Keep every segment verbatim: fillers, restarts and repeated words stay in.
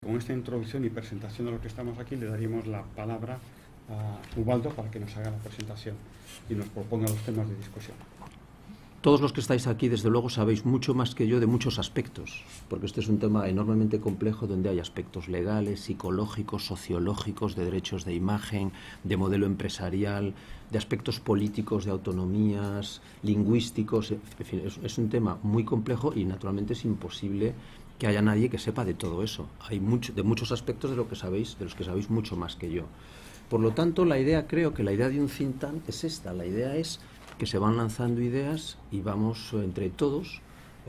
con esta introducción y presentación de lo que estamos aquí, le daríamos la palabra a Ubaldo para que nos haga la presentación y nos proponga los temas de discusión. Todos los que estáis aquí, desde luego, sabéis mucho más que yo de muchos aspectos, porque este es un tema enormemente complejo donde hay aspectos legales, psicológicos, sociológicos, de derechos de imagen, de modelo empresarial, de aspectos políticos, de autonomías, lingüísticos. En fin, es, es un tema muy complejo y, naturalmente, es imposible que haya nadie que sepa de todo eso. Hay mucho, de muchos aspectos de lo que sabéis, de los que sabéis mucho más que yo. Por lo tanto, la idea, creo que la idea de un think tank es esta. La idea es que se van lanzando ideas y vamos eh, entre todos,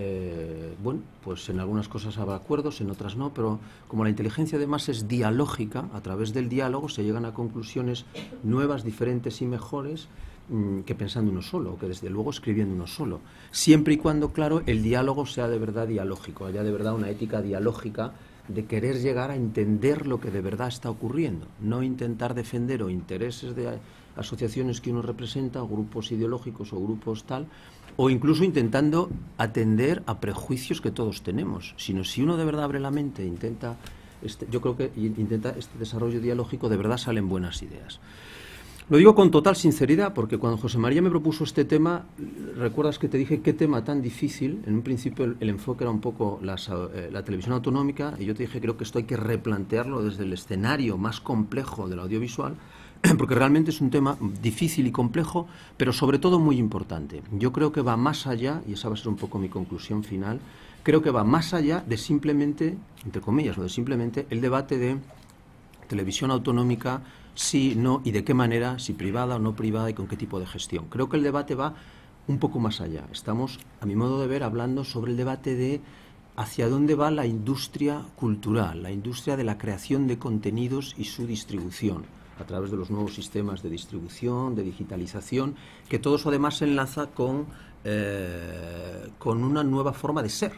eh, bueno, pues en algunas cosas habrá acuerdos, en otras no, pero como la inteligencia además es dialógica, a través del diálogo se llegan a conclusiones nuevas, diferentes y mejores mmm, que pensando uno solo, o que desde luego escribiendo uno solo, siempre y cuando, claro, el diálogo sea de verdad dialógico, haya de verdad una ética dialógica de querer llegar a entender lo que de verdad está ocurriendo, no intentar defender o intereses de asociaciones que uno representa, o grupos ideológicos o grupos tal, o incluso intentando atender a prejuicios que todos tenemos, sino si uno de verdad abre la mente e intenta, este, yo creo que intenta este desarrollo dialógico, de verdad salen buenas ideas. Lo digo con total sinceridad porque cuando José María me propuso este tema, recuerdas que te dije qué tema tan difícil. En un principio el, el enfoque era un poco las, eh, la televisión autonómica, y yo te dije creo que esto hay que replantearlo desde el escenario más complejo del audiovisual, porque realmente es un tema difícil y complejo, pero sobre todo muy importante. Yo creo que va más allá, y esa va a ser un poco mi conclusión final, creo que va más allá de simplemente, entre comillas, lo de simplemente el debate de televisión autonómica, sí, no, y de qué manera, si privada o no privada y con qué tipo de gestión. Creo que el debate va un poco más allá. Estamos, a mi modo de ver, hablando sobre el debate de hacia dónde va la industria cultural, la industria de la creación de contenidos y su distribución, a través de los nuevos sistemas de distribución, de digitalización, que todo eso además se enlaza con, eh, con una nueva forma de ser,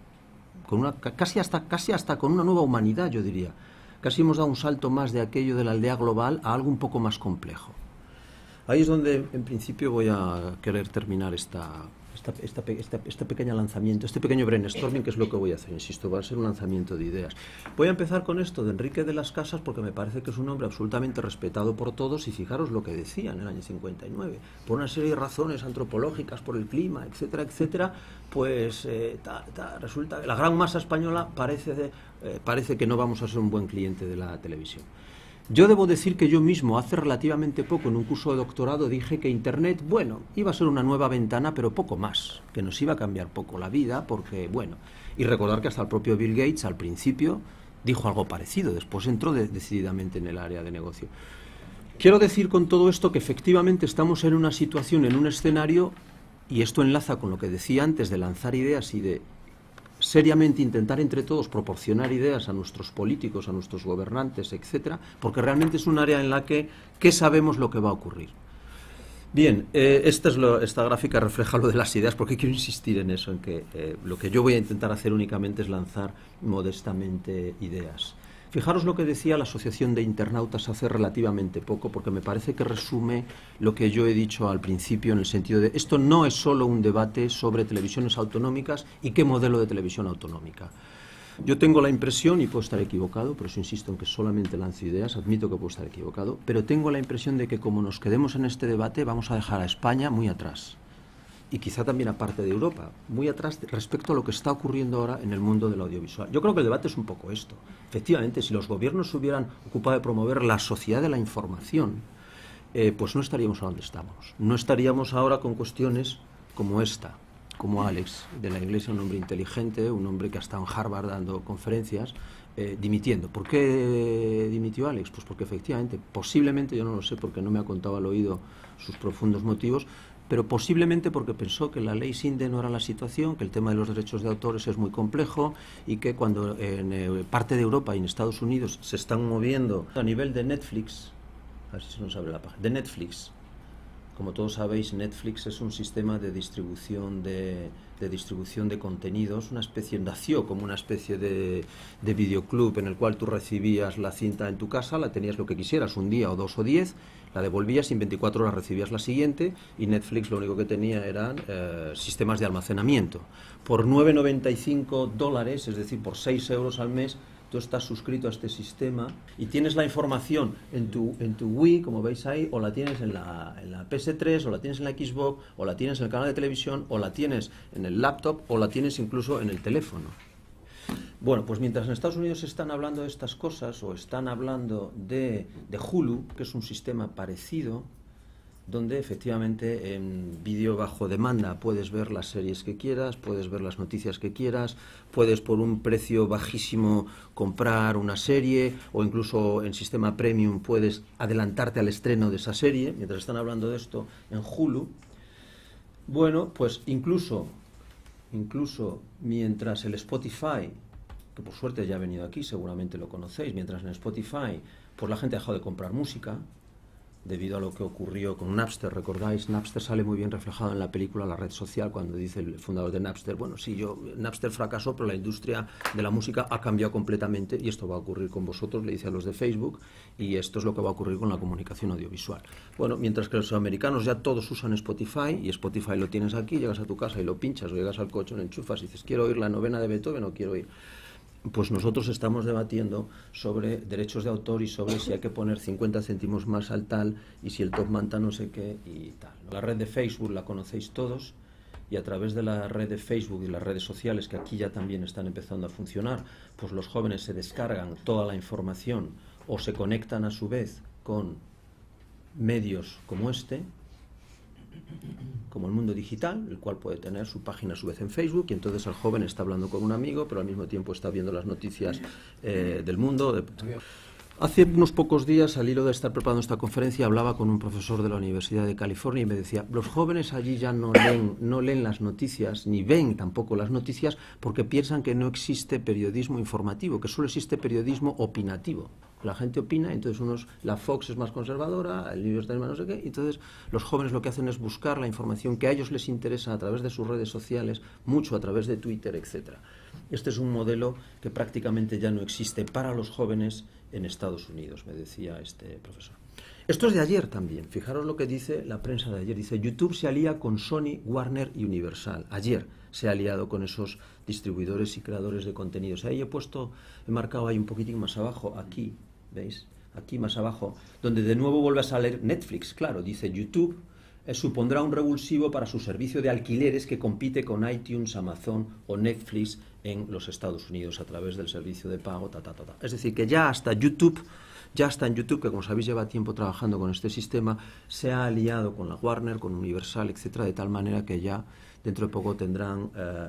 con una, casi, hasta, casi hasta con una nueva humanidad, yo diría. Casi hemos dado un salto más de aquello de la aldea global a algo un poco más complejo. Ahí es donde, en principio, voy a querer terminar esta, esta, esta, esta, este pequeño lanzamiento, este pequeño brainstorming, que es lo que voy a hacer. Insisto, va a ser un lanzamiento de ideas. Voy a empezar con esto de Enrique de las Casas, porque me parece que es un hombre absolutamente respetado por todos, y fijaros lo que decía en el año cincuenta y nueve. Por una serie de razones antropológicas, por el clima, etcétera, etcétera, pues eh, ta, ta, resulta que la gran masa española parece, de, eh, parece que no vamos a ser un buen cliente de la televisión. Yo debo decir que yo mismo, hace relativamente poco, en un curso de doctorado, dije que Internet, bueno, iba a ser una nueva ventana, pero poco más, que nos iba a cambiar poco la vida, porque, bueno, y recordar que hasta el propio Bill Gates, al principio, dijo algo parecido, después entró de, decididamente en el área de negocio. Quiero decir con todo esto que efectivamente estamos en una situación, en un escenario, y esto enlaza con lo que decía antes de lanzar ideas y de seriamente intentar entre todos proporcionar ideas a nuestros políticos, a nuestros gobernantes, etcétera, porque realmente es un área en la que, que sabemos lo que va a ocurrir. Bien, eh, esta, es lo, esta gráfica refleja lo de las ideas, porque quiero insistir en eso, en que eh, lo que yo voy a intentar hacer únicamente es lanzar modestamente ideas. Fijaros lo que decía la Asociación de Internautas hace relativamente poco, porque me parece que resume lo que yo he dicho al principio, en el sentido de esto no es solo un debate sobre televisiones autonómicas y qué modelo de televisión autonómica. Yo tengo la impresión, y puedo estar equivocado, por eso insisto en que solamente lanzo ideas, admito que puedo estar equivocado, pero tengo la impresión de que como nos quedemos en este debate vamos a dejar a España muy atrás. Y quizá también a parte de Europa, muy atrás respecto a lo que está ocurriendo ahora en el mundo del audiovisual. Yo creo que el debate es un poco esto. Efectivamente, si los gobiernos se hubieran ocupado de promover la sociedad de la información, eh, pues no estaríamos a donde estamos. No estaríamos ahora con cuestiones como esta, como Alex de la Iglesia, un hombre inteligente, un hombre que ha estado en Harvard dando conferencias, eh, dimitiendo. ¿Por qué dimitió Alex? Pues porque efectivamente, posiblemente, yo no lo sé porque no me ha contado al oído sus profundos motivos, pero posiblemente porque pensó que la ley Sinde no era la situación, que el tema de los derechos de autores es muy complejo y que cuando en eh, parte de Europa y en Estados Unidos se están moviendo a nivel de Netflix, a ver si se nos abre la página, de Netflix. Como todos sabéis, Netflix es un sistema de distribución de, de distribución de contenidos, una especie, nació como una especie de, de videoclub en el cual tú recibías la cinta en tu casa, la tenías lo que quisieras, un día o dos o diez, la devolvías y en veinticuatro horas recibías la siguiente, y Netflix lo único que tenía eran eh, sistemas de almacenamiento. Por nueve noventa y cinco dólares, es decir, por seis euros al mes, tú estás suscrito a este sistema y tienes la información en tu, en tu Wii, como veis ahí, o la tienes en la, en la P S tres, o la tienes en la Xbox, o la tienes en el canal de televisión, o la tienes en el laptop, o la tienes incluso en el teléfono. Bueno, pues mientras en Estados Unidos están hablando de estas cosas, o están hablando de, de Hulu, que es un sistema parecido, donde efectivamente en vídeo bajo demanda puedes ver las series que quieras, puedes ver las noticias que quieras, puedes por un precio bajísimo comprar una serie, o incluso en sistema premium puedes adelantarte al estreno de esa serie. Mientras están hablando de esto en Hulu, bueno, pues incluso, incluso mientras el Spotify, que por suerte ya ha venido aquí, seguramente lo conocéis, mientras en Spotify pues la gente ha dejado de comprar música, debido a lo que ocurrió con Napster, ¿recordáis? Napster sale muy bien reflejado en la película La Red Social, cuando dice el fundador de Napster, bueno, sí, yo, Napster fracasó, pero la industria de la música ha cambiado completamente, y esto va a ocurrir con vosotros, le dice a los de Facebook, y esto es lo que va a ocurrir con la comunicación audiovisual. Bueno, mientras que los americanos ya todos usan Spotify, y Spotify lo tienes aquí, llegas a tu casa y lo pinchas, o llegas al coche, lo enchufas y dices, quiero oír la novena de Beethoven o quiero oír... Pues nosotros estamos debatiendo sobre derechos de autor y sobre si hay que poner cincuenta céntimos más al tal y si el top manta no sé qué y tal. La red de Facebook la conocéis todos, y a través de la red de Facebook y las redes sociales, que aquí ya también están empezando a funcionar, pues los jóvenes se descargan toda la información o se conectan a su vez con medios como este, como el mundo digital, el cual puede tener su página a su vez en Facebook, y entonces el joven está hablando con un amigo, pero al mismo tiempo está viendo las noticias eh, del mundo. De... Hace unos pocos días, al hilo de estar preparando esta conferencia, hablaba con un profesor de la Universidad de California y me decía, los jóvenes allí ya no leen, no leen las noticias, ni ven tampoco las noticias, porque piensan que no existe periodismo informativo, que solo existe periodismo opinativo. La gente opina, entonces unos, la Fox es más conservadora, el New York Times no sé qué, y entonces los jóvenes lo que hacen es buscar la información que a ellos les interesa a través de sus redes sociales, mucho a través de Twitter, etcétera. Este es un modelo que prácticamente ya no existe para los jóvenes en Estados Unidos, me decía este profesor. Esto es de ayer también, fijaros lo que dice la prensa de ayer, dice, YouTube se alía con Sony, Warner y Universal. Ayer se ha aliado con esos distribuidores y creadores de contenidos. Ahí he puesto, he marcado ahí un poquitín más abajo, aquí, ¿veis? Aquí más abajo, donde de nuevo vuelve a salir Netflix, claro, dice YouTube eh, supondrá un revulsivo para su servicio de alquileres que compite con iTunes, Amazon o Netflix en los Estados Unidos a través del servicio de pago, ta, ta, ta, ta. Es decir, que ya hasta YouTube, ya hasta en YouTube, que como sabéis lleva tiempo trabajando con este sistema, se ha aliado con la Warner, con Universal, etcétera, de tal manera que ya dentro de poco tendrán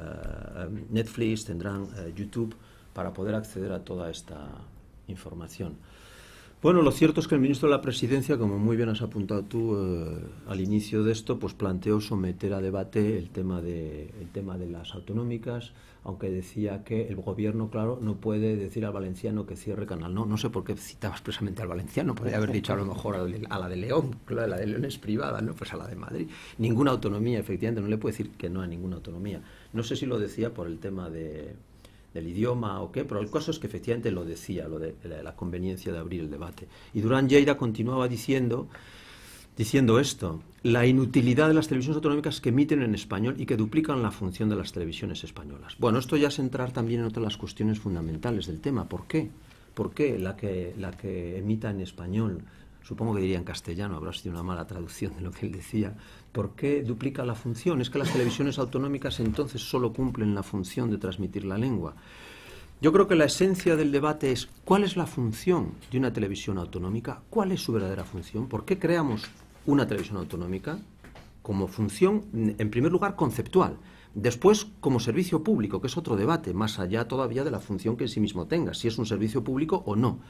eh, Netflix, tendrán eh, YouTube para poder acceder a toda esta información. Bueno, lo cierto es que el ministro de la Presidencia, como muy bien has apuntado tú eh, al inicio de esto, pues planteó someter a debate el tema de el tema de las autonómicas, aunque decía que el gobierno, claro, no puede decir al valenciano que cierre canal. No, no sé por qué citaba expresamente al valenciano, podría haber dicho a lo mejor a la de León, claro, la de León es privada, no, pues a la de Madrid. Ninguna autonomía, efectivamente, no le puede decir que no a ninguna autonomía. No sé si lo decía por el tema de del idioma o qué, pero el caso es que efectivamente lo decía, lo de la, la conveniencia de abrir el debate. Y Durán Lleida continuaba diciendo, diciendo esto, la inutilidad de las televisiones autonómicas que emiten en español y que duplican la función de las televisiones españolas. Bueno, esto ya es entrar también en otras las cuestiones fundamentales del tema. ¿Por qué? ¿Por qué la que, la que emita en español, supongo que diría en castellano, habrá sido una mala traducción de lo que él decía, ¿por qué duplica la función? Es que las televisiones autonómicas entonces solo cumplen la función de transmitir la lengua. Yo creo que la esencia del debate es ¿cuál es la función de una televisión autonómica? ¿Cuál es su verdadera función? ¿Por qué creamos una televisión autonómica? Como función, en primer lugar, conceptual. Después, como servicio público, que es otro debate, más allá todavía de la función que en sí mismo tenga, si es un servicio público o no.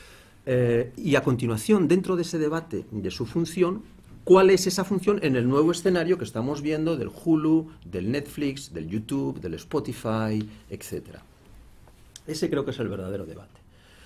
Eh, y a continuación, dentro de ese debate de su función, ¿cuál es esa función en el nuevo escenario que estamos viendo del Hulu, del Netflix, del YouTube, del Spotify, etcétera? Ese creo que es el verdadero debate.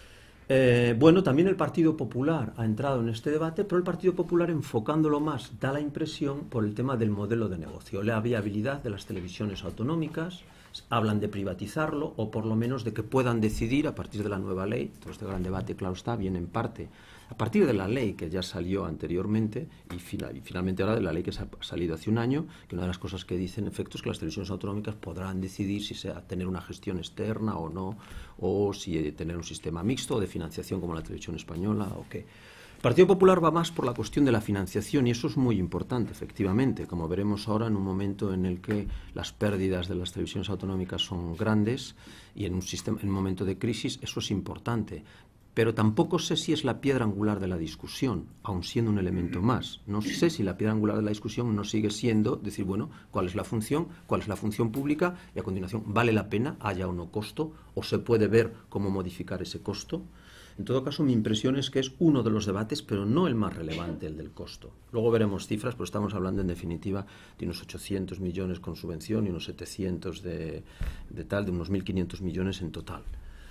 Eh, bueno, también el Partido Popular ha entrado en este debate, pero el Partido Popular, enfocándolo más, da la impresión por el tema del modelo de negocio, la viabilidad de las televisiones autonómicas, hablan de privatizarlo o por lo menos de que puedan decidir a partir de la nueva ley. Todo este gran debate, claro está, viene en parte a partir de la ley que ya salió anteriormente y, final, y finalmente ahora de la ley que ha salido hace un año, que una de las cosas que dice en efecto es que las televisiones autonómicas podrán decidir si sea tener una gestión externa o no, o si tener un sistema mixto de financiación como la televisión española o qué. El Partido Popular va más por la cuestión de la financiación y eso es muy importante, efectivamente, como veremos ahora en un momento en el que las pérdidas de las televisiones autonómicas son grandes y en un, sistema, en un momento de crisis eso es importante. Pero tampoco sé si es la piedra angular de la discusión, aun siendo un elemento más. No sé si la piedra angular de la discusión no sigue siendo decir, bueno, cuál es la función, cuál es la función pública y a continuación, ¿vale la pena, haya o no costo, o se puede ver cómo modificar ese costo? En todo caso, mi impresión es que es uno de los debates, pero no el más relevante, el del costo. Luego veremos cifras, pero estamos hablando en definitiva de unos ochocientos millones con subvención y unos setecientos de, de tal, de unos mil quinientos millones en total.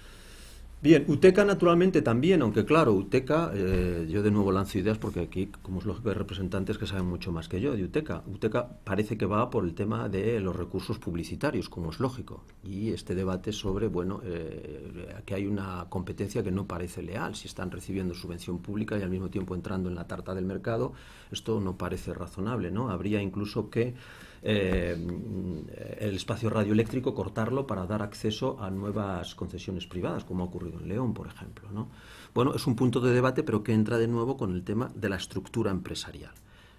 Bien, UTECA naturalmente también, aunque claro, UTECA, eh, yo de nuevo lanzo ideas porque aquí, como es lógico, hay representantes que saben mucho más que yo de UTECA. UTECA parece que va por el tema de los recursos publicitarios, como es lógico, y este debate sobre, bueno, eh, que hay una competencia que no parece leal, si están recibiendo subvención pública y al mismo tiempo entrando en la tarta del mercado, esto no parece razonable, ¿no? Habría incluso que Eh, el espacio radioeléctrico cortarlo para dar acceso a nuevas concesiones privadas, como ha ocurrido en León, por ejemplo, ¿no? Bueno, es un punto de debate, pero que entra de nuevo con el tema de la estructura empresarial.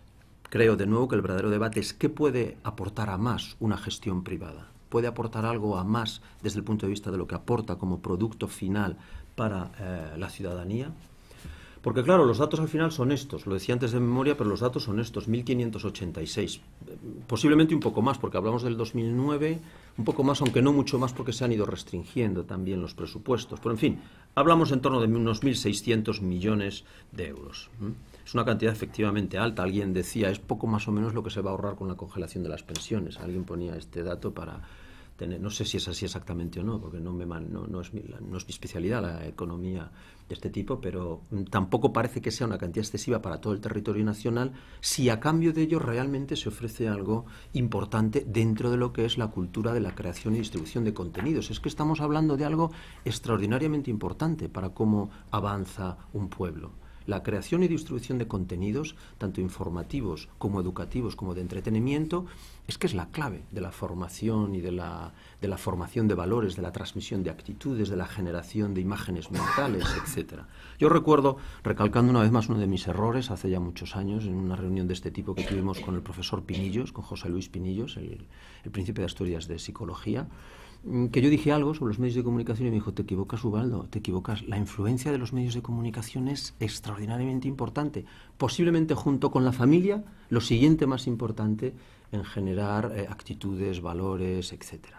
Creo de nuevo que el verdadero debate es qué puede aportar a más una gestión privada. ¿Puede aportar algo a más desde el punto de vista de lo que aporta como producto final para eh, la ciudadanía? Porque claro, los datos al final son estos, lo decía antes de memoria, pero los datos son estos, mil quinientos ochenta y seis, posiblemente un poco más, porque hablamos del dos mil nueve, un poco más, aunque no mucho más porque se han ido restringiendo también los presupuestos, pero en fin, hablamos en torno de unos mil seiscientos millones de euros. Es una cantidad efectivamente alta, alguien decía, es poco más o menos lo que se va a ahorrar con la congelación de las pensiones, alguien ponía este dato para tener, no sé si es así exactamente o no, porque no, me man, no, no, es mi, no es mi especialidad la economía de este tipo, pero tampoco parece que sea una cantidad excesiva para todo el territorio nacional si a cambio de ello realmente se ofrece algo importante dentro de lo que es la cultura de la creación y distribución de contenidos. Es que estamos hablando de algo extraordinariamente importante para cómo avanza un pueblo. La creación y distribución de contenidos, tanto informativos como educativos como de entretenimiento, es que es la clave de la formación y de la, de la formación de valores, de la transmisión de actitudes, de la generación de imágenes mentales, etcétera. Yo recuerdo, recalcando una vez más uno de mis errores, hace ya muchos años, en una reunión de este tipo que tuvimos con el profesor Pinillos, con José Luis Pinillos, el, el príncipe de Asturias de Psicología, que yo dije algo sobre los medios de comunicación y me dijo, te equivocas, Ubaldo, te equivocas. La influencia de los medios de comunicación es extraordinariamente importante. Posiblemente junto con la familia, lo siguiente más importante en generar eh, actitudes, valores, etcétera.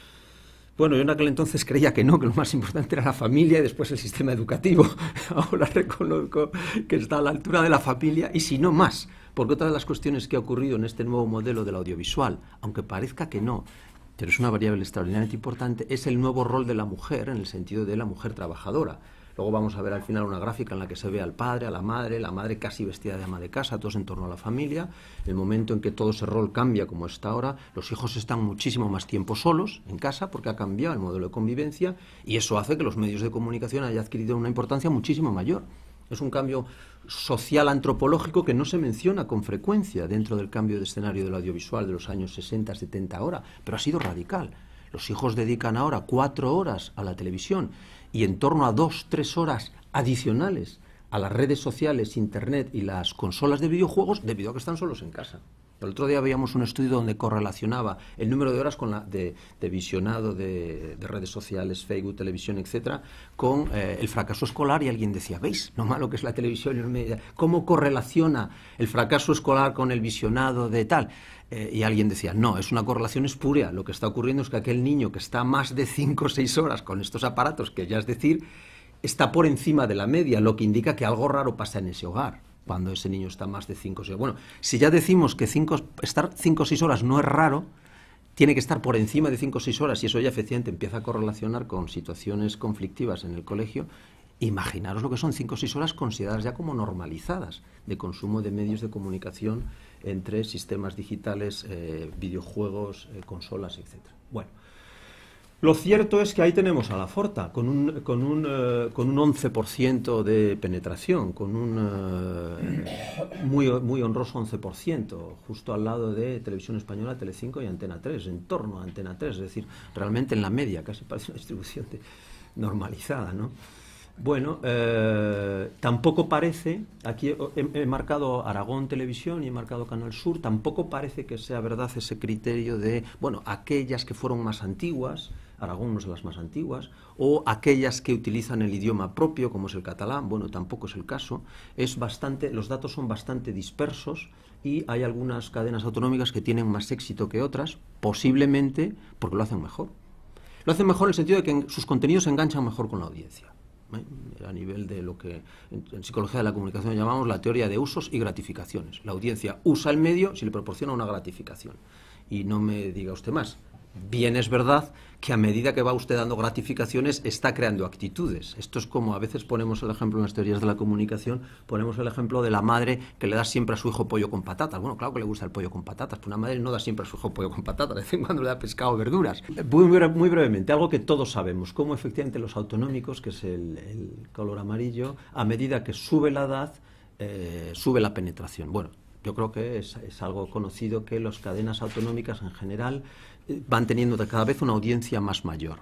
Bueno, yo en aquel entonces creía que no, que lo más importante era la familia y después el sistema educativo. Ahora reconozco que está a la altura de la familia y si no más, porque otra de las cuestiones que ha ocurrido en este nuevo modelo del audiovisual, aunque parezca que no, pero es una variable extraordinariamente importante, es el nuevo rol de la mujer en el sentido de la mujer trabajadora. Luego vamos a ver al final una gráfica en la que se ve al padre, a la madre, la madre casi vestida de ama de casa, todos en torno a la familia. El momento en que todo ese rol cambia como está ahora, los hijos están muchísimo más tiempo solos en casa porque ha cambiado el modelo de convivencia y eso hace que los medios de comunicación hayan adquirido una importancia muchísimo mayor. Es un cambio social antropológico que no se menciona con frecuencia dentro del cambio de escenario del audiovisual de los años sesenta, setenta ahora, pero ha sido radical. Los hijos dedican ahora cuatro horas a la televisión y en torno a dos, tres horas adicionales a las redes sociales, internet y las consolas de videojuegos debido a que están solos en casa. El otro día veíamos un estudio donde correlacionaba el número de horas con la de, de visionado de, de redes sociales, Facebook, televisión, etcétera, con eh, el fracaso escolar y alguien decía, ¿veis lo malo que es la televisión? ¿Cómo correlaciona el fracaso escolar con el visionado de tal? Eh, y alguien decía, no, es una correlación espuria. Lo que está ocurriendo es que aquel niño que está más de cinco o seis horas con estos aparatos, que ya es decir, está por encima de la media, lo que indica que algo raro pasa en ese hogar cuando ese niño está más de cinco o seis. Bueno, si ya decimos que cinco, estar cinco o seis horas no es raro, tiene que estar por encima de cinco o seis horas y eso ya efectivamente empieza a correlacionar con situaciones conflictivas en el colegio. Imaginaros lo que son cinco o seis horas consideradas ya como normalizadas de consumo de medios de comunicación entre sistemas digitales, eh, videojuegos, eh, consolas, etcétera. Bueno, Lo cierto es que ahí tenemos a la Forta, con un, con un, uh, con un once por ciento de penetración, con un uh, muy, muy honroso once por ciento, justo al lado de Televisión Española, Telecinco y Antena tres, en torno a Antena tres, es decir, realmente en la media, casi parece una distribución de, normalizada, ¿no? Bueno, eh, tampoco parece, aquí he, he marcado Aragón Televisión y he marcado Canal Sur, tampoco parece que sea verdad ese criterio de, bueno, aquellas que fueron más antiguas, Aragón no es de las más antiguas, o aquellas que utilizan el idioma propio, como es el catalán, bueno, tampoco es el caso, es bastante, los datos son bastante dispersos y hay algunas cadenas autonómicas que tienen más éxito que otras, posiblemente porque lo hacen mejor. Lo hacen mejor en el sentido de que en, sus contenidos se enganchan mejor con la audiencia, ¿eh? A nivel de lo que en, en psicología de la comunicación llamamos la teoría de usos y gratificaciones. La audiencia usa el medio si le proporciona una gratificación. Y no me diga usted más. Bien es verdad que a medida que va usted dando gratificaciones está creando actitudes. Esto es como a veces ponemos el ejemplo en las teorías de la comunicación, ponemos el ejemplo de la madre que le da siempre a su hijo pollo con patatas. Bueno, claro que le gusta el pollo con patatas, pero una madre no da siempre a su hijo pollo con patatas, de vez en cuando le da pescado o verduras. Muy, muy brevemente, algo que todos sabemos, cómo efectivamente los autonómicos, que es el, el color amarillo, a medida que sube la edad, eh, sube la penetración. Bueno, yo creo que es, es algo conocido que las cadenas autonómicas en general van teniendo cada vez una audiencia más mayor.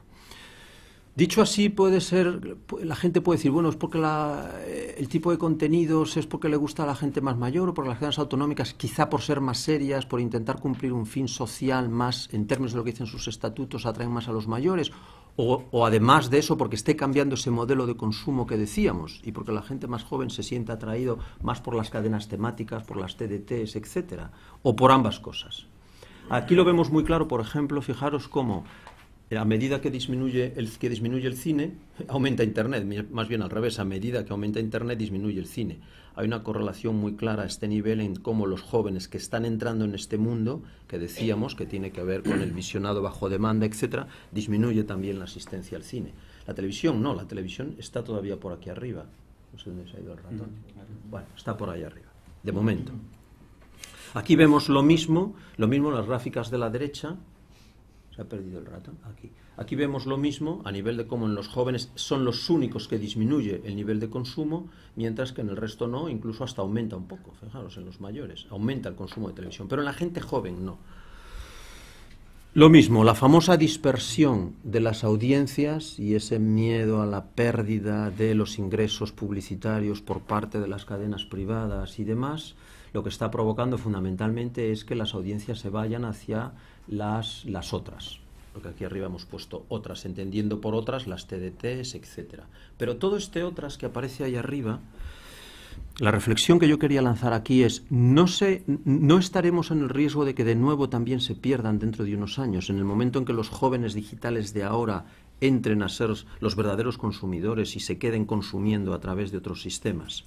Dicho así, puede ser, la gente puede decir, bueno, es porque la, el tipo de contenidos es porque le gusta a la gente más mayor o porque las cadenas autonómicas, quizá por ser más serias, por intentar cumplir un fin social más, en términos de lo que dicen sus estatutos, atraen más a los mayores, o, o además de eso, porque esté cambiando ese modelo de consumo que decíamos y porque la gente más joven se sienta atraído más por las cadenas temáticas, por las T D Ts, etcétera, o por ambas cosas. Aquí lo vemos muy claro, por ejemplo, fijaros cómo a medida que disminuye el, que disminuye el cine, aumenta Internet, más bien al revés, a medida que aumenta Internet, disminuye el cine. Hay una correlación muy clara a este nivel en cómo los jóvenes que están entrando en este mundo, que decíamos que tiene que ver con el visionado bajo demanda, etcétera, disminuye también la asistencia al cine. La televisión no, la televisión está todavía por aquí arriba. No sé dónde se ha ido el ratón. Bueno, está por ahí arriba, de momento. Aquí vemos lo mismo, lo mismo en las gráficas de la derecha. Se ha perdido el ratón. Aquí. Aquí vemos lo mismo a nivel de cómo en los jóvenes son los únicos que disminuye el nivel de consumo, mientras que en el resto no, incluso hasta aumenta un poco. Fijaros, en los mayores aumenta el consumo de televisión, pero en la gente joven no. Lo mismo, la famosa dispersión de las audiencias y ese miedo a la pérdida de los ingresos publicitarios por parte de las cadenas privadas y demás, lo que está provocando fundamentalmente es que las audiencias se vayan hacia las, las otras. Lo que aquí arriba hemos puesto otras, entendiendo por otras las T D Ts, etcétera. Pero todo este otras que aparece ahí arriba, la reflexión que yo quería lanzar aquí es, no, sé, no estaremos en el riesgo de que de nuevo también se pierdan dentro de unos años, en el momento en que los jóvenes digitales de ahora entren a ser los verdaderos consumidores y se queden consumiendo a través de otros sistemas.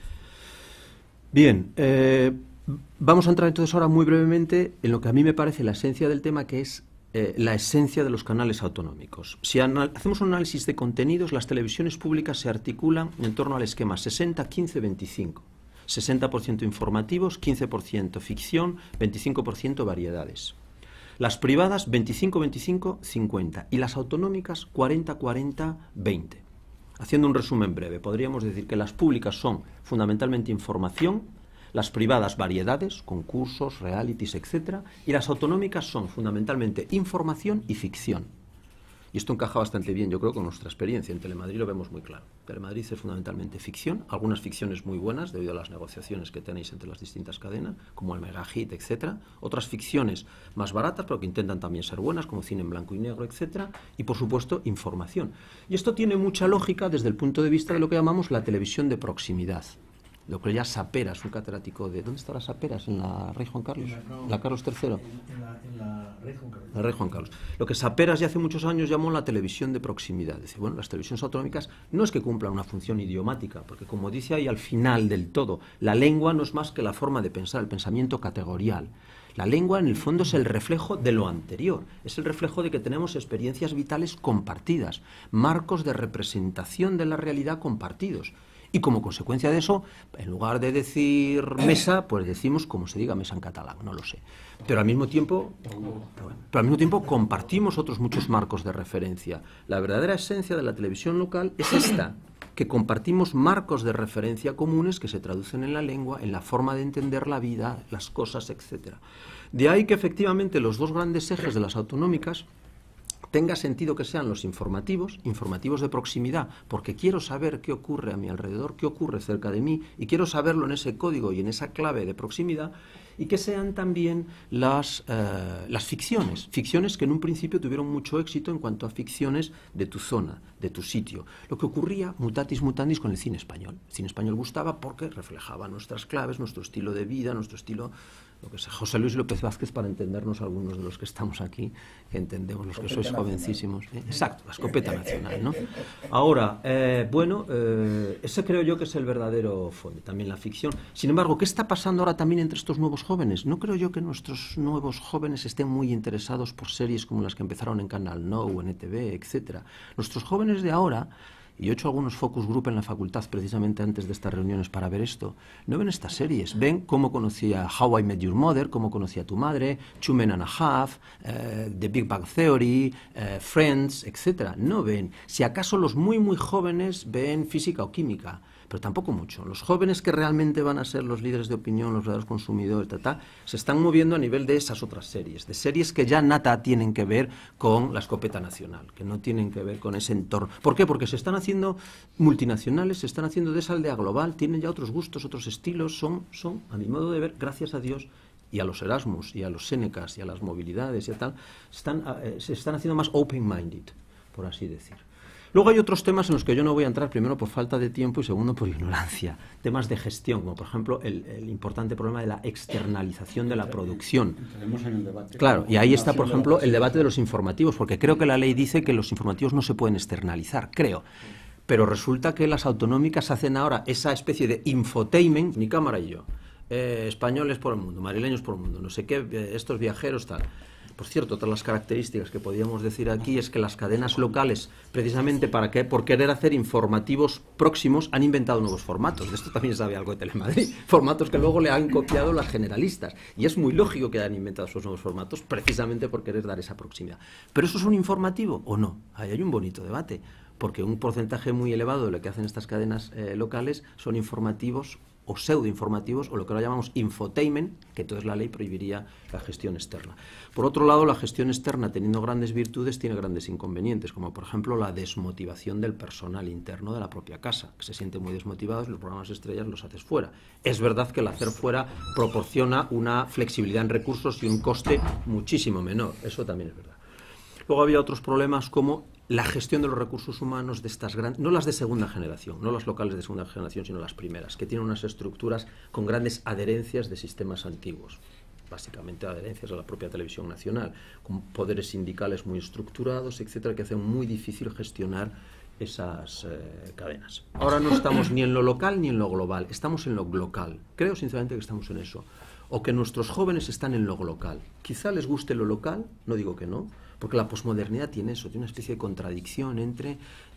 Bien, eh, vamos a entrar entonces ahora muy brevemente en lo que a mí me parece la esencia del tema, que es eh, la esencia de los canales autonómicos. Si hacemos un análisis de contenidos, las televisiones públicas se articulan en torno al esquema sesenta, quince, veinticinco. sesenta por ciento informativos, quince por ciento ficción, veinticinco por ciento variedades. Las privadas, veinticinco, veinticinco, cincuenta. Y las autonómicas, cuarenta, cuarenta, veinte. Haciendo un resumen breve, podríamos decir que las públicas son fundamentalmente información, las privadas variedades, concursos, realities, etcétera, y las autonómicas son fundamentalmente información y ficción. Y esto encaja bastante bien, yo creo, con nuestra experiencia. En Telemadrid lo vemos muy claro. Telemadrid es fundamentalmente ficción, algunas ficciones muy buenas debido a las negociaciones que tenéis entre las distintas cadenas, como el Megahit, etcétera. Otras ficciones más baratas, pero que intentan también ser buenas, como cine en blanco y negro, etcétera. Y, por supuesto, información. Y esto tiene mucha lógica desde el punto de vista de lo que llamamos la televisión de proximidad. Lo que ya Saperas, un catedrático de... ¿Dónde está la Saperas? ¿En la Rey Juan Carlos? En la, no, la Carlos tercero. En, en, la, en la Rey Juan Carlos. La Rey Juan Carlos. Lo que Saperas ya hace muchos años llamó la televisión de proximidad. Dice, bueno, las televisiones autonómicas no es que cumplan una función idiomática, porque como dice ahí al final del todo, la lengua no es más que la forma de pensar, el pensamiento categorial. La lengua, en el fondo, es el reflejo de lo anterior. Es el reflejo de que tenemos experiencias vitales compartidas, marcos de representación de la realidad compartidos. Y como consecuencia de eso, en lugar de decir mesa, pues decimos como se diga mesa en catalán, no lo sé. Pero al mismo tiempo, pero al mismo tiempo compartimos otros muchos marcos de referencia. La verdadera esencia de la televisión local es esta, que compartimos marcos de referencia comunes que se traducen en la lengua, en la forma de entender la vida, las cosas, etcétera. De ahí que efectivamente los dos grandes ejes de las autonómicas tenga sentido que sean los informativos, informativos de proximidad, porque quiero saber qué ocurre a mi alrededor, qué ocurre cerca de mí, y quiero saberlo en ese código y en esa clave de proximidad, y que sean también las, eh, las ficciones, ficciones que en un principio tuvieron mucho éxito en cuanto a ficciones de tu zona, de tu sitio. Lo que ocurría, mutatis mutandis, con el cine español. El cine español gustaba porque reflejaba nuestras claves, nuestro estilo de vida, nuestro estilo... Lo que sea, José Luis López Vázquez, para entendernos algunos de los que estamos aquí, que entendemos los que sois jovencísimos. ¿eh? Exacto, la escopeta nacional, ¿no? Ahora, eh, bueno, eh, ese creo yo que es el verdadero fondo, también la ficción. Sin embargo, ¿qué está pasando ahora también entre estos nuevos jóvenes? No creo yo que nuestros nuevos jóvenes estén muy interesados por series como las que empezaron en Canal No o en E T V, etcétera. Nuestros jóvenes de ahora... Y yo he hecho algunos focus group en la facultad precisamente antes de estas reuniones para ver esto. No ven estas series, ven cómo conocía How I Met Your Mother, cómo conocía a tu madre, Two Men and a Half, uh, The Big Bang Theory, uh, Friends, etcétera. No ven. Si acaso los muy muy jóvenes ven física o química, pero tampoco mucho. Los jóvenes que realmente van a ser los líderes de opinión, los verdaderos consumidores, ta, ta, se están moviendo a nivel de esas otras series, de series que ya nada tienen que ver con la escopeta nacional, que no tienen que ver con ese entorno. ¿Por qué? Porque se están haciendo multinacionales, se están haciendo de esa aldea global, tienen ya otros gustos, otros estilos, son, son a mi modo de ver, gracias a Dios, y a los Erasmus, y a los Sénecas, y a las movilidades, y a tal, están, eh, se están haciendo más open-minded, por así decir. Luego hay otros temas en los que yo no voy a entrar, primero por falta de tiempo y segundo por ignorancia. Temas de gestión, como por ejemplo el, el importante problema de la externalización de la producción. Entraremos en el debate. Claro, y ahí está, por ejemplo, el debate de los informativos, porque creo que la ley dice que los informativos no se pueden externalizar, creo. Pero resulta que las autonómicas hacen ahora esa especie de infotainment, mi cámara y yo, eh, españoles por el mundo, madrileños por el mundo, no sé qué, eh, estos viajeros, tal... Por cierto, otras las características que podríamos decir aquí es que las cadenas locales, precisamente para que, por querer hacer informativos próximos, han inventado nuevos formatos. De esto también sabe algo de Telemadrid. Formatos que luego le han copiado las generalistas. Y es muy lógico que hayan inventado esos nuevos formatos, precisamente por querer dar esa proximidad. ¿Pero eso es un informativo o no? Ahí hay un bonito debate, porque un porcentaje muy elevado de lo que hacen estas cadenas eh, locales son informativos o pseudoinformativos, o lo que ahora llamamos infotainment, que entonces la ley prohibiría la gestión externa. Por otro lado, la gestión externa, teniendo grandes virtudes, tiene grandes inconvenientes, como por ejemplo la desmotivación del personal interno de la propia casa, que se siente muy desmotivados, los programas estrellas los haces fuera. Es verdad que el hacer fuera proporciona una flexibilidad en recursos y un coste muchísimo menor, eso también es verdad. Luego había otros problemas como la gestión de los recursos humanos de estas grandes, no las de segunda generación, no las locales de segunda generación, sino las primeras, que tienen unas estructuras con grandes adherencias de sistemas antiguos, básicamente adherencias a la propia televisión nacional, con poderes sindicales muy estructurados, etcétera, que hacen muy difícil gestionar esas eh, cadenas. Ahora no estamos ni en lo local ni en lo global, estamos en lo local. Creo sinceramente que estamos en eso. O que nuestros jóvenes están en lo local. Quizá les guste lo local, no digo que no, porque la posmodernidad tiene eso, tiene una especie de contradicción entre...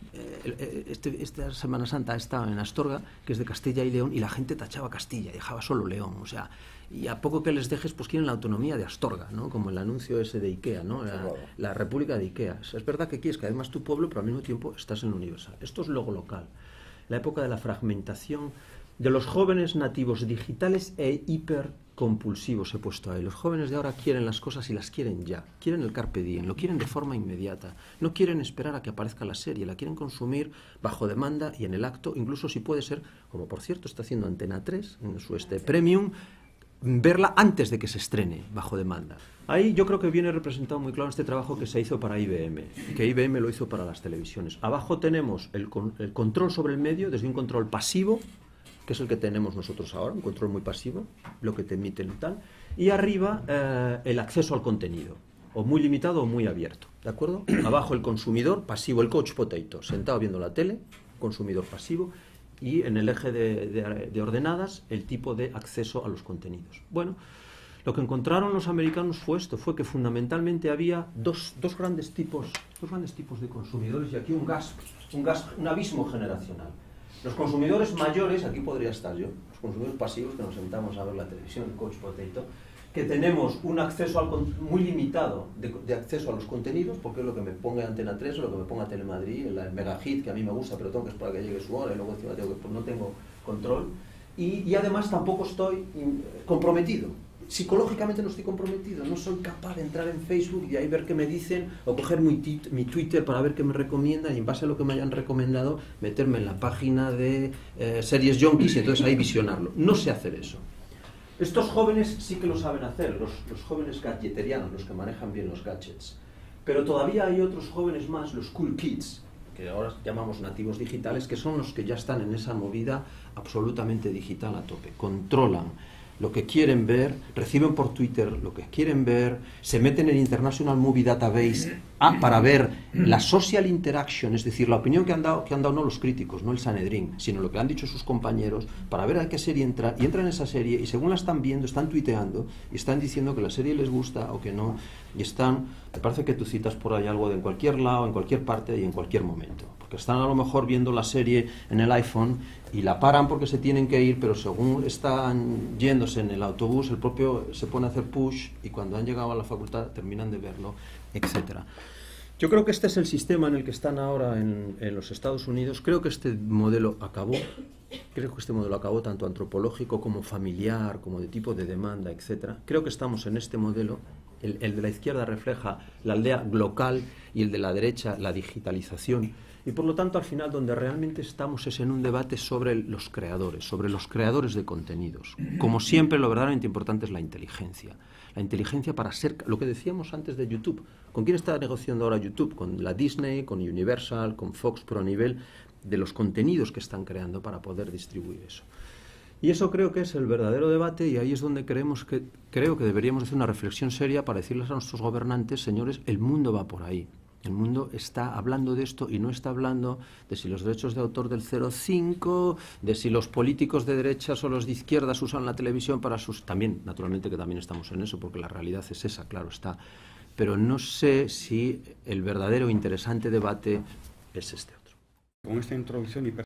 Eh, este, esta Semana Santa he estado en Astorga, que es de Castilla y León, y la gente tachaba Castilla y dejaba solo León, o sea, y a poco que les dejes, pues quieren la autonomía de Astorga, ¿no? Como el anuncio ese de Ikea, ¿no? La, la República de Ikea. Es verdad que quieres que además tu pueblo, pero al mismo tiempo estás en lo universal. Esto es lo local. La época de la fragmentación de los jóvenes nativos digitales e hipercompulsivos he puesto ahí. Los jóvenes de ahora quieren las cosas y las quieren ya. Quieren el carpe diem, lo quieren de forma inmediata. No quieren esperar a que aparezca la serie, la quieren consumir bajo demanda y en el acto, incluso si puede ser, como por cierto está haciendo Antena tres en su este Premium, verla antes de que se estrene bajo demanda. Ahí yo creo que viene representado muy claro este trabajo que se hizo para I B M, que I B M lo hizo para las televisiones. Abajo tenemos el, con, el control sobre el medio, desde un control pasivo, que es el que tenemos nosotros ahora, un control muy pasivo, lo que te emiten y tal, y arriba eh, el acceso al contenido, o muy limitado o muy abierto, ¿de acuerdo? Abajo el consumidor pasivo, el couch potato, sentado viendo la tele, consumidor pasivo, y en el eje de, de, de ordenadas el tipo de acceso a los contenidos. Bueno, lo que encontraron los americanos fue esto, fue que fundamentalmente había dos, dos grandes tipos, dos grandes tipos de consumidores, y aquí un gas, un gas, un abismo generacional. Los consumidores mayores, aquí podría estar yo, los consumidores pasivos que nos sentamos a ver la televisión, el Couch Potato, que tenemos un acceso al, muy limitado de, de acceso a los contenidos, porque es lo que me ponga Antena tres o lo que me ponga Telemadrid, el Mega Hit, que a mí me gusta, pero tengo que esperar a que llegue su hora, y luego encima tengo que, pues no tengo control, y, y además tampoco estoy comprometido. Psicológicamente no estoy comprometido, no soy capaz de entrar en Facebook y de ahí ver qué me dicen, o coger mi, mi Twitter para ver qué me recomiendan, y en base a lo que me hayan recomendado, meterme en la página de eh, Series Junkies y entonces ahí visionarlo. No sé hacer eso. Estos jóvenes sí que lo saben hacer, los, los jóvenes gadgeterianos, los que manejan bien los gadgets. Pero todavía hay otros jóvenes más, los cool kids, que ahora llamamos nativos digitales, que son los que ya están en esa movida absolutamente digital a tope. Controlan lo que quieren ver, reciben por Twitter lo que quieren ver, se meten en International Movie Database ah, para ver la social interaction, es decir, la opinión que han dado, que han dado no los críticos, no el Sanedrín, sino lo que han dicho sus compañeros, para ver a qué serie entra, y entran en esa serie, y según la están viendo, están tuiteando, y están diciendo que la serie les gusta o que no, y están, me parece que tú citas por ahí algo de en cualquier lado, en cualquier parte y en cualquier momento, porque están a lo mejor viendo la serie en el iPhone, y la paran porque se tienen que ir, pero según están yéndose en el autobús, el propio se pone a hacer push, y cuando han llegado a la facultad terminan de verlo, etcétera. Yo creo que este es el sistema en el que están ahora en, en los Estados Unidos. Creo que este modelo acabó, creo que este modelo acabó tanto antropológico como familiar, como de tipo de demanda, etcétera. Creo que estamos en este modelo. El, el de la izquierda refleja la aldea local y el de la derecha la digitalización. Y por lo tanto, al final, donde realmente estamos es en un debate sobre los creadores, sobre los creadores de contenidos. Como siempre, lo verdaderamente importante es la inteligencia. La inteligencia para ser, lo que decíamos antes de YouTube. ¿Con quién está negociando ahora YouTube? Con la Disney, con Universal, con Fox, pero a nivel de los contenidos que están creando para poder distribuir eso. Y eso creo que es el verdadero debate, y ahí es donde creemos que, creo que deberíamos hacer una reflexión seria para decirles a nuestros gobernantes, señores, el mundo va por ahí. El mundo está hablando de esto y no está hablando de si los derechos de autor del cero coma cinco, de si los políticos de derechas o los de izquierdas usan la televisión para sus... También, naturalmente que también estamos en eso, porque la realidad es esa, claro está. Pero no sé si el verdadero interesante debate es este otro. Con esta introducción y